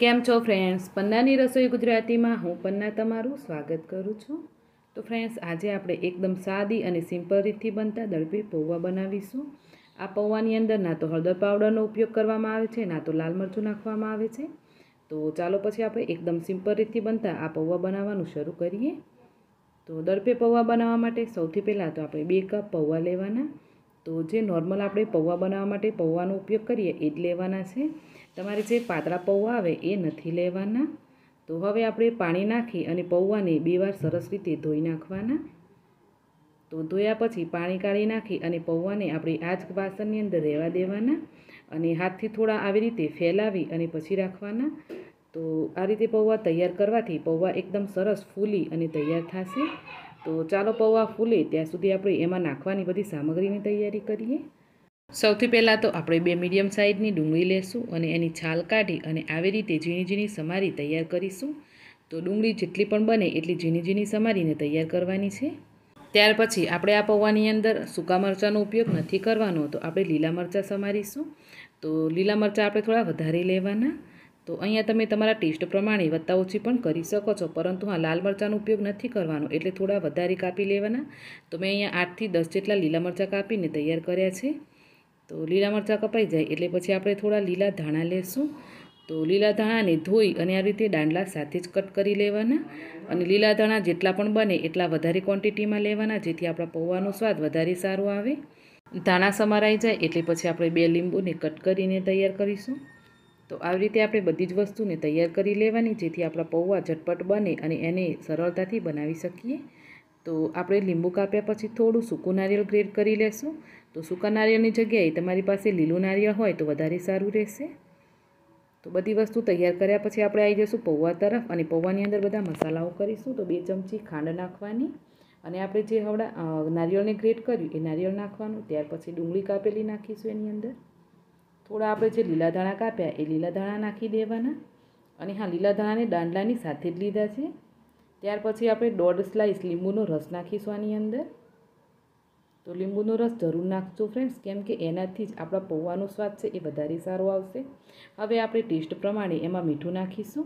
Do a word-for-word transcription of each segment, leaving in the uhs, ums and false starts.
કેમ છો ફ્રેન્ડ્સ, પન્નાની રસોઈ ગુજરાતીમાં હું પન્ના તમારું સ્વાગત કરું છું। તો ફ્રેન્ડ્સ, આજે આપણે એકદમ સાદી અને સિમ્પલ રીતથી બનતા દળપે પૌવા બનાવીશું। આ પૌવાની અંદર ના તો હળદર પાવડરનો ઉપયોગ કરવામાં આવે છે, ના તો લાલ મરચું નાખવામાં આવે છે। તો ચાલો પછી આપણે એકદમ સિમ્પલ રીતથી બનતા આ પૌવા બનાવવાનું શરૂ કરીએ। તો દળપે પૌવા બનાવવા માટે સૌથી પહેલાં તો આપણે બે કપ પૌવા લેવાના। તો જે નોર્મલ આપણે પૌવા બનાવવા માટે પૌવાનો ઉપયોગ કરીએ એ જ લેવાના છે। તમારે જે પાતળા પૌવા આવે એ નથી લેવાના। તો હવે આપણે પાણી નાખી અને પૌવાને બે વાર સરસ રીતે ધોઈ નાખવાના। તો ધોયા પછી પાણી કાઢી નાખી અને પૌવાને આપણે આ જ વાસણની અંદર રહેવા દેવાના અને હાથથી થોડા આવી રીતે ફેલાવી અને પછી રાખવાના। તો આ રીતે પૌવા તૈયાર કરવાથી પૌવા એકદમ સરસ ફૂલી અને તૈયાર થશે। તો ચાલો પૌવા ફૂલે ત્યાં સુધી આપણે એમાં નાખવાની બધી સામગ્રીની તૈયારી કરીએ। સૌથી પહેલાં તો આપણે બે મીડિયમ સાઇઝની ડુંગળી લેશું અને એની છાલ કાઢી અને આવી રીતે ઝીણી ઝીણી સમારી તૈયાર કરીશું। તો ડુંગળી જેટલી પણ બને એટલી ઝીણી ઝીણી સમારીને તૈયાર કરવાની છે। ત્યાર પછી આપણે આ પૌવાની અંદર સૂકા મરચાંનો ઉપયોગ નથી કરવાનો, તો આપણે લીલા મરચાં સમારીશું। તો લીલા મરચાં આપણે થોડા વધારે લેવાના। તો અહીંયા તમે તમારા ટેસ્ટ પ્રમાણે વત્તા ઓછી પણ કરી શકો છો, પરંતુ હા, લાલ મરચાંનો ઉપયોગ નથી કરવાનો એટલે થોડા વધારે કાપી લેવાના। તો મેં અહીંયા આઠથી દસ જેટલા લીલા મરચાં કાપીને તૈયાર કર્યા છે। તો લીલા મરચાં કપાઈ જાય એટલે પછી આપણે થોડા લીલા ધાણા લેશું। તો લીલા ધાણાને ધોઈ અને આ રીતે દાંડલા સાથે જ કટ કરી લેવાના અને લીલા ધાણા જેટલા પણ બને એટલા વધારે ક્વોન્ટિટીમાં લેવાના, જેથી આપણા પૌવાનો સ્વાદ વધારે સારો આવે। ધાણા સમારાઈ જાય એટલે પછી આપણે બે લીંબુને કટ કરીને તૈયાર કરીશું। તો આવી રીતે આપણે બધી જ વસ્તુને તૈયાર કરી લેવાની, જેથી આપણા પૌવા ઝટપટ બને અને એને સરળતાથી બનાવી શકીએ। તો આપણે લીંબુ કાપ્યા પછી થોડું સૂકું નારિયેળ ગ્રેટ કરી લેશું। તો સૂકા નારિયેળની જગ્યાએ તમારી પાસે લીલું નારિયેળ હોય તો વધારે સારું રહેશે। તો બધી વસ્તુ તૈયાર કર્યા પછી આપણે આવી જઈશું પૌવા તરફ અને પૌવાની અંદર બધા મસાલાઓ કરીશું। તો બે ચમચી ખાંડ નાખવાની અને આપણે જે હવડા નારિયેળને ગ્રેટ કર્યું એ નારિયેળ નાખવાનું। ત્યાર પછી ડુંગળી કાપેલી નાખીશું એની અંદર। થોડા આપણે જે લીલા ધાણા કાપ્યા એ લીલા ધાણા નાખી દેવાના અને હા, લીલા ધાણાને દાંડલાની સાથે જ લીધા છે। ત્યાર પછી આપણે દોઢ સ્લાઈસ લીંબુનો રસ નાખીશું આની અંદર। તો લીંબુનો રસ જરૂર નાખજો ફ્રેન્ડ્સ, કેમ કે એનાથી જ આપણા પૌવાનો સ્વાદ છે એ વધારે સારો આવશે। હવે આપણે ટેસ્ટ પ્રમાણે એમાં મીઠું નાખીશું।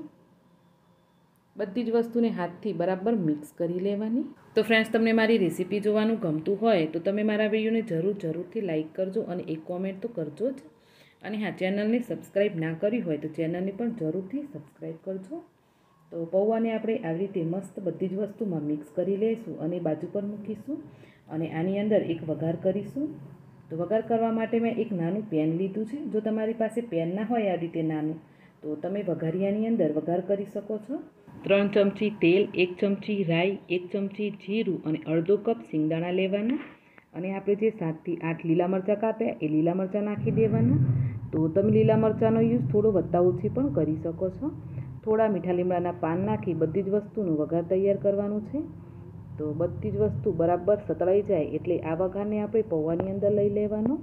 બધી જ વસ્તુને હાથથી બરાબર મિક્સ કરી લેવાની। તો ફ્રેન્ડ્સ, તમને મારી રેસીપી જોવાનું ગમતું હોય તો તમે મારા વિડીયોને જરૂર જરૂરથી લાઇક કરજો અને એક કોમેન્ટ તો કરજો જ। અને હા, ચેનલને સબસ્ક્રાઈબ ના કરી હોય તો ચેનલને પણ જરૂરથી સબસ્ક્રાઈબ કરજો। તો પૌવાને આપણે આવી રીતે મસ્ત બધી જ વસ્તુમાં મિક્સ કરી લઈશું અને બાજુ પર મૂકીશું અને આની અંદર એક વઘાર કરીશું। તો વઘાર કરવા માટે મેં એક નાનું પેન લીધું છે। જો તમારી પાસે પેન ના હોય આવી રીતે નાનું, તો તમે વઘારિયાની અંદર વઘાર કરી શકો છો। ત્રણ ચમચી તેલ, એક ચમચી રાઈ, એક ચમચી જીરું અને અડધો કપ સિંગદાણા લેવાના અને આપણે જે સાતથી આઠ લીલા મરચાં કાપ્યા એ લીલા મરચાં નાખી દેવાના। તો તમે લીલા મરચાંનો યુઝ થોડો વત્તા ઓછી પણ કરી શકો છો। થોડા મીઠા લીમડાના પાન નાખી બધી જ વસ્તુનું વઘાર તૈયાર કરવાનું છે। તો બધી જ વસ્તુ બરાબર સતળાઈ જાય એટલે આ વઘારને આપણે પૌવાની અંદર લઈ લેવાનો,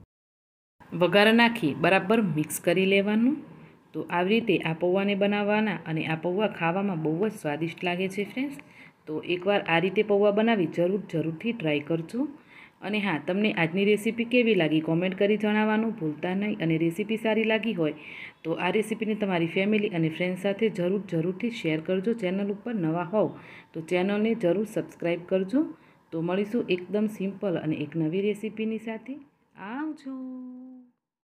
વઘાર નાખી બરાબર મિક્સ કરી લેવાનું। તો આવી રીતે આ પૌવાને બનાવવાના અને આ પૌવા ખાવામાં બહુ જ સ્વાદિષ્ટ લાગે છે ફ્રેન્ડ્સ। તો એકવાર આ રીતે પૌવા બનાવી જરૂર જરૂરથી ટ્રાય કરજો। અને હા, તમને આજની રેસીપી કેવી લાગી કોમેન્ટ કરી જણાવવાનું ભૂલતા નહીં। અને રેસીપી સારી લાગી હોય તો આ રેસીપીને તમારી ફેમિલી અને ફ્રેન્ડ્સ સાથે જરૂર જરૂરથી શેર કરજો। ચેનલ ઉપર નવા હોવ તો ચેનલને જરૂર સબસ્ક્રાઈબ કરજો। તો મળીશું એકદમ સિમ્પલ અને એક નવી રેસીપીની સાથે। આવજો।